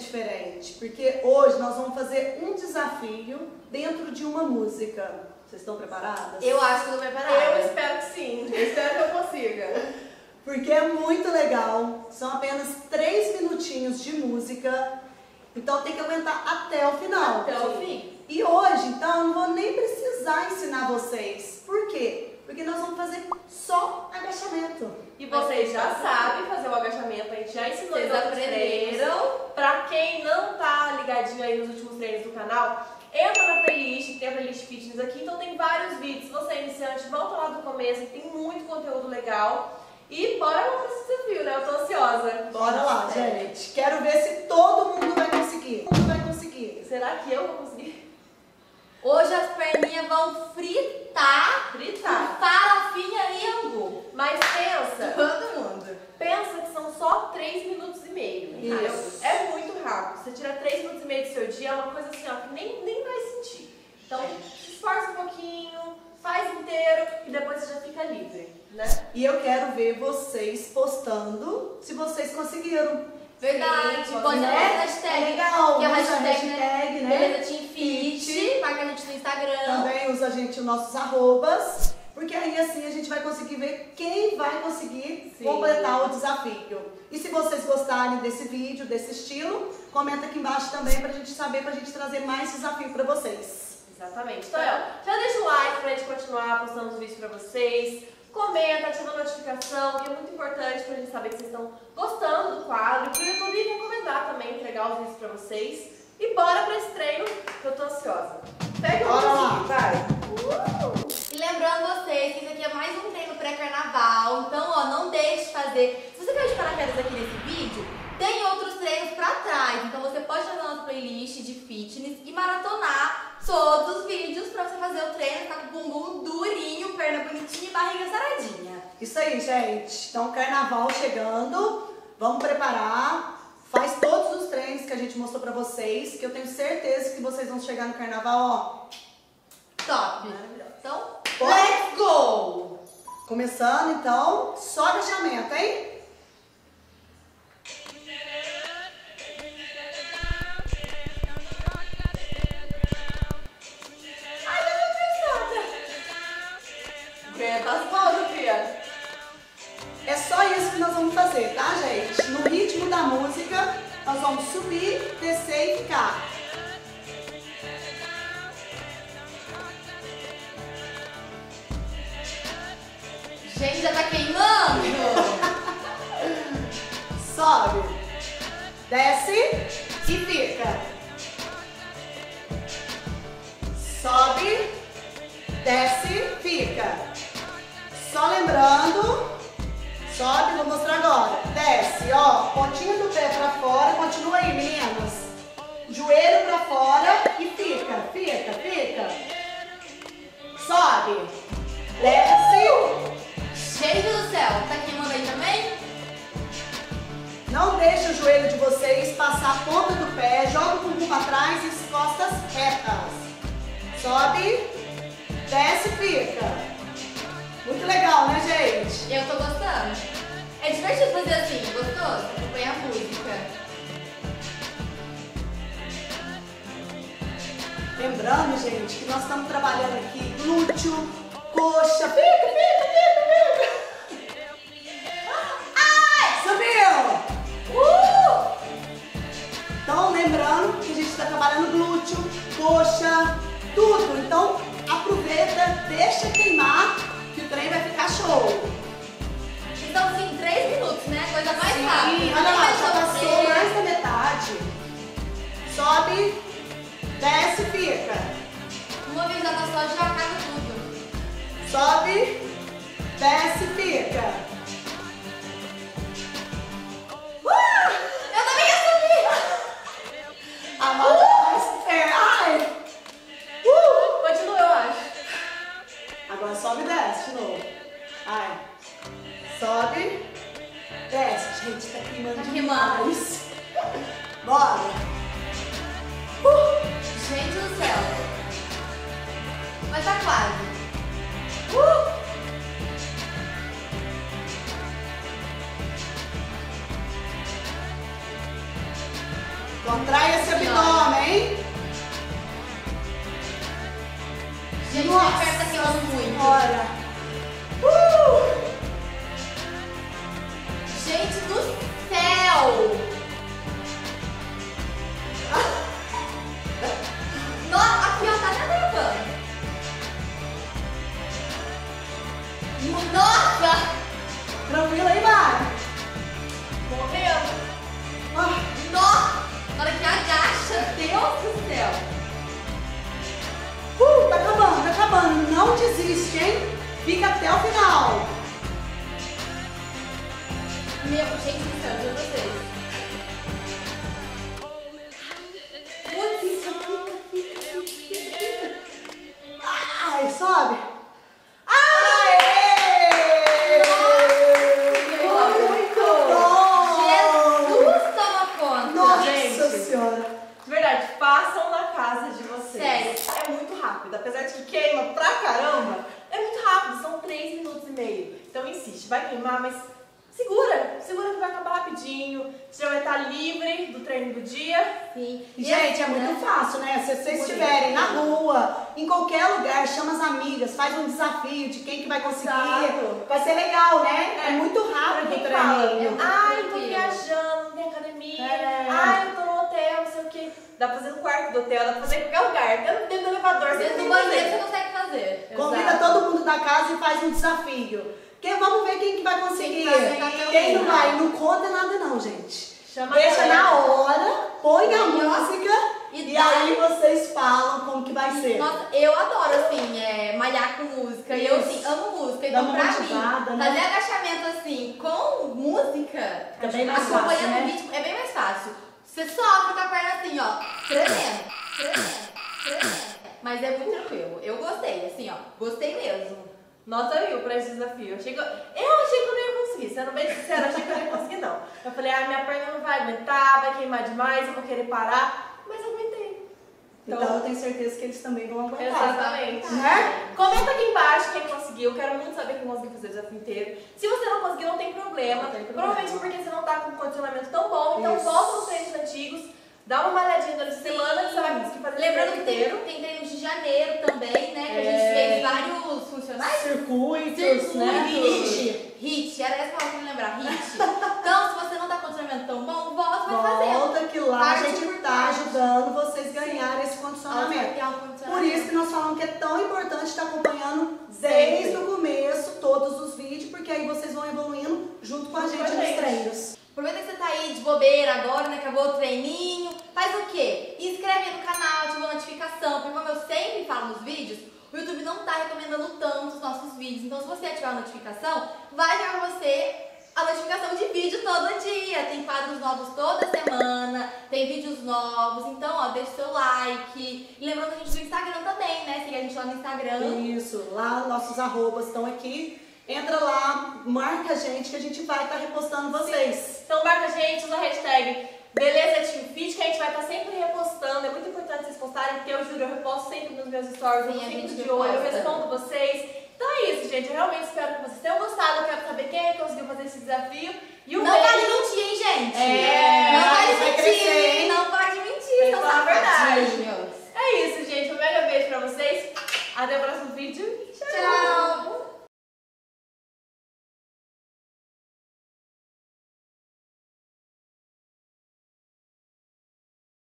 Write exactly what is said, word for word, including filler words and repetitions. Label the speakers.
Speaker 1: diferente, porque hoje nós vamos fazer um desafio dentro de uma música. Vocês estão preparadas?
Speaker 2: Eu acho que eu tô preparada.
Speaker 3: Eu espero que sim, eu espero que eu consiga.
Speaker 1: Porque é muito legal, são apenas três minutinhos de música, então tem que aguentar até o final.
Speaker 3: Até o fim.
Speaker 1: E hoje, então, eu não vou nem precisar ensinar vocês. Por quê? Porque nós vamos fazer só agachamento.
Speaker 3: E vocês já sabem fazer o agachamento, a gente já ensinou
Speaker 2: Vocês
Speaker 3: em outros
Speaker 2: aprenderam.
Speaker 3: treinos. Pra quem não tá ligadinho aí nos últimos treinos do canal, entra na playlist, tem a playlist fitness aqui, então tem vários vídeos. Se você é iniciante, volta lá do começo, tem muito conteúdo legal. E bora lá nesse desafio, né? Eu tô ansiosa.
Speaker 1: Bora lá, gente. Quero ver se todo mundo vai conseguir. Todo mundo vai conseguir.
Speaker 3: Será que eu vou conseguir?
Speaker 2: Hoje as perninhas vão fritar.
Speaker 3: Fritar.
Speaker 2: Farofinha e angu.
Speaker 3: Mas pensa,
Speaker 2: Todo mundo.
Speaker 3: pensa que são só três minutos e meio. Né?
Speaker 1: Isso.
Speaker 3: É muito rápido. Você tira três minutos e meio do seu dia, é uma coisa assim, ó, que nem, nem vai sentir. Então, se esforça um pouquinho, faz inteiro e depois você já fica livre, né?
Speaker 1: E eu quero ver vocês postando se vocês conseguiram.
Speaker 2: Verdade.
Speaker 3: Sim,
Speaker 2: Põe
Speaker 1: né?
Speaker 2: a hashtag.
Speaker 1: É legal,
Speaker 2: Que é a
Speaker 1: usa a
Speaker 2: hashtag,
Speaker 1: hashtag, né?
Speaker 2: Beleza Team Fit. Marca a gente no Instagram.
Speaker 1: Também usa a gente os nossos arrobas, porque aí assim a gente vai conseguir ver quem vai conseguir
Speaker 3: Sim.
Speaker 1: completar o desafio. E se vocês gostarem desse vídeo, desse estilo, comenta aqui embaixo também pra gente saber, pra gente trazer mais desafio pra vocês.
Speaker 3: Exatamente. Então, ó, já deixa o like pra gente continuar postando os vídeos pra vocês. Comenta, ativa a notificação, que é muito importante pra gente saber que vocês estão gostando do quadro. Pro YouTube recomendar também, entregar os vídeos pra vocês. E bora pra esse treino, que eu tô ansiosa. Pega o
Speaker 1: Bora lá.
Speaker 3: música, vai.
Speaker 2: Uh! E lembrando vocês que esse aqui é mais um treino pré-carnaval. Então, ó, não deixe de fazer. Se você caiu de paraquedas aqui nesse vídeo, tem outros treinos pra trás. Então você pode entrar na nossa playlist de fitness e maratonar todos os vídeos pra você fazer o treino, ficar com o bumbum durinho, perna bonitinha e barriga saradinha.
Speaker 1: Isso aí, gente. Então, carnaval chegando, vamos preparar. Faz todos os treinos que a gente mostrou pra vocês, que eu tenho certeza que vocês vão chegar no carnaval, ó.
Speaker 2: Top!
Speaker 3: Maravilhoso.
Speaker 2: Então,
Speaker 1: Bora.
Speaker 2: let's go!
Speaker 1: Começando, então, só agachamento, hein?
Speaker 3: Aguenta as mãos, Fia.
Speaker 1: É só isso que nós vamos fazer, tá, gente? No ritmo da música, nós vamos subir, descer e ficar.
Speaker 2: Gente, já tá queimando!
Speaker 1: Sobe, desce e fica. Sobe, desce, fica. Só lembrando, sobe, vou mostrar agora. Desce, ó, pontinha do pé pra fora, continua aí, meninas. Joelho pra fora e fica, fica, fica. Sobe, desce.
Speaker 2: Gente do céu, tá queimando aí também?
Speaker 1: Não deixe o joelho de vocês passar a ponta do pé, joga o bumbum para trás e as costas retas. Sobe, desce e fica. Muito legal, né, gente?
Speaker 2: Eu tô gostando. É divertido fazer assim, gostoso? Acompanha a música.
Speaker 1: Lembrando, gente, que nós estamos trabalhando aqui glúteo, coxa, fica, fica, fica, fica. Ai, subiu! Uh! Então, lembrando que a gente está trabalhando glúteo, coxa, tudo. Então, aproveita, deixa queimar, que o trem vai ficar show.
Speaker 2: Então, assim, três minutos, né? Coisa mais
Speaker 1: Sim,
Speaker 2: rápida.
Speaker 1: olha lá,
Speaker 2: Nem
Speaker 1: já
Speaker 2: vai
Speaker 1: passou
Speaker 2: sofrer.
Speaker 1: mais da metade. Sobe, desce, fica.
Speaker 2: Uma vez já passou, já acaba tudo.
Speaker 1: Sobe, desce, fica. Uh!
Speaker 2: Eu também ia subir!
Speaker 1: A mão uh! é, ai! Uh!
Speaker 3: Continua, eu acho.
Speaker 1: Agora sobe e desce de novo. Ai. Sobe, desce. Gente, tá queimando
Speaker 2: Tá
Speaker 1: demais. Bora. Uh!
Speaker 2: Gente do céu. Mas tá quase.
Speaker 1: Uh! Então assiste, hein? Fica até o final.
Speaker 2: Meu, gente do céu, eu vocês.
Speaker 1: Ai, sobe.
Speaker 3: Apesar de que queima pra caramba, é muito rápido, são três minutos e meio. Então insiste, vai queimar, mas segura, segura que vai acabar rapidinho. Você já vai estar livre do treino do dia.
Speaker 2: Sim.
Speaker 1: E, gente, é muito fácil, né? Se vocês estiverem na rua, em qualquer lugar, chama as amigas, faz um desafio de quem que vai conseguir.
Speaker 3: Exato.
Speaker 1: Vai ser legal, né? É, é muito rápido o treininho.
Speaker 3: Ai, eu tô viajando, não tem academia.
Speaker 1: É.
Speaker 3: Ai, eu tô no hotel, não sei o que. Dá pra fazer no quarto do hotel, dá pra fazer em qualquer lugar. Dentro, dentro do elevador,
Speaker 2: dentro do banheiro você consegue fazer.
Speaker 1: Convida
Speaker 2: Exato.
Speaker 1: todo mundo da casa e faz um desafio. Porque vamos ver quem que vai conseguir.
Speaker 2: Quem,
Speaker 1: quem não vai, não conta nada não, gente.
Speaker 3: Chama
Speaker 1: Deixa na hora, põe a
Speaker 2: e
Speaker 1: música
Speaker 2: e,
Speaker 1: e aí vocês falam como que vai ser.
Speaker 2: Nossa, eu adoro, assim, é, malhar com música. E eu, assim, amo música. Então,
Speaker 1: Dá uma
Speaker 2: pra
Speaker 1: motivada,
Speaker 2: mim,
Speaker 1: né?
Speaker 2: fazer agachamento, assim, com música,
Speaker 1: É bem mais fácil,
Speaker 2: acompanhando
Speaker 1: né?
Speaker 2: o ritmo, é bem mais fácil. Você sofre com a perna assim, ó, tremendo, tremendo, tremendo. Mas é muito tranquilo. Eu gostei, assim, ó, gostei mesmo.
Speaker 3: Nota mil pra esse desafio. Eu achei, que eu, eu achei que eu não ia conseguir, sendo bem sincera, achei que eu não ia conseguir, não. Eu falei, ah, minha perna não vai aguentar, vai queimar demais, eu vou querer parar. Mas eu aguentei.
Speaker 1: Então, então eu tenho certeza que eles também vão aguentar.
Speaker 3: Exatamente.
Speaker 1: Né?
Speaker 3: Comenta aqui embaixo quem conseguiu. Eu quero muito saber quem conseguiu fazer o desafio inteiro. Se você não conseguiu, não tem problema.
Speaker 1: Não tem problema.
Speaker 3: Provavelmente porque você não tá com um condicionamento tão bom. Então
Speaker 1: Isso.
Speaker 3: volta nos treinos antigos. Dá uma malhadinha durante a semana que você vai conseguir fazer
Speaker 2: Lembrando que
Speaker 3: o
Speaker 2: tem,
Speaker 3: inteiro.
Speaker 2: tem treinos de janeiro também, né? Que a gente
Speaker 1: É.
Speaker 2: fez vários funcionais.
Speaker 1: Circuitos, né?
Speaker 2: Hit. Hit, era essa palavra que eu ia lembrar, hit. Então, se você não tá com condicionamento tão bom, volta e vai fazendo.
Speaker 1: Volta que lá a
Speaker 2: Parte
Speaker 1: gente
Speaker 2: por
Speaker 1: tá
Speaker 2: parte.
Speaker 1: ajudando vocês a ganharem esse condicionamento. Por isso que nós falamos que é tão importante estar acompanhando desde
Speaker 3: Sempre.
Speaker 1: o começo todos os vídeos, porque aí vocês vão evoluindo junto com a
Speaker 3: Junto
Speaker 1: gente
Speaker 3: com a
Speaker 1: nos
Speaker 3: gente.
Speaker 1: treinos.
Speaker 2: Aproveita que você tá aí de bobeira agora, né? Acabou o treininho. Faz o quê? Inscreve aí no canal, ativa a notificação, porque como eu sempre falo nos vídeos, o YouTube não tá recomendando tanto os nossos vídeos. Então, se você ativar a notificação, vai vir pra você a notificação de vídeo todo dia. Tem quadros novos toda semana, tem vídeos novos. Então, ó, deixa o seu like. E lembrando a gente do Instagram também, né? Siga a gente lá no Instagram.
Speaker 1: Isso, lá nossos arrobas estão aqui. Entra lá, marca a gente que a gente vai estar repostando vocês.
Speaker 3: Então marca a gente, usa a hashtag Beleza Team Fit, que a gente vai estar sempre repostando. É muito importante vocês postarem, porque eu juro, eu reposto sempre nos meus stories, eu
Speaker 2: Sim, a
Speaker 3: fico
Speaker 2: gente
Speaker 3: de olho, eu
Speaker 2: reposta.
Speaker 3: respondo vocês. Então é isso, gente. Eu realmente espero que vocês tenham gostado. Eu quero saber quem conseguiu fazer esse desafio. E o